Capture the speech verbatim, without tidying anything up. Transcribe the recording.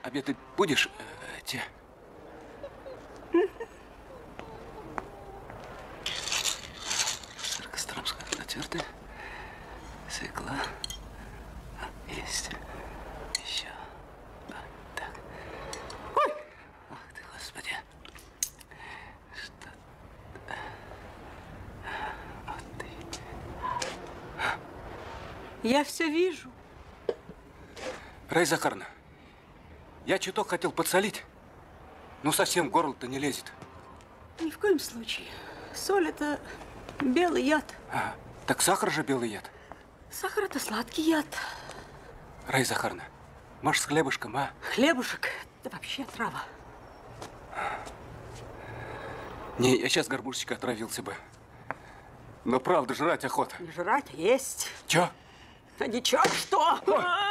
обедать будешь, э, те? Сырокостромская натертая. Свекла. Есть. Еще. Да, так. Ой! Ах ты, Господи. Что? Вот ты. Я все вижу. Раиса Захаровна, я чуток хотел подсолить, но совсем в горло-то не лезет. Ни в коем случае. Соль – это белый яд. А, так сахар же белый яд. Сахар – это сладкий яд. Раиса Захаровна, может, с хлебушком, а? Хлебушек – это вообще трава. Не, я сейчас горбушечка отравился бы. Но правда, жрать охота. Не жрать, а есть. Чё? А ничего, что? Ой.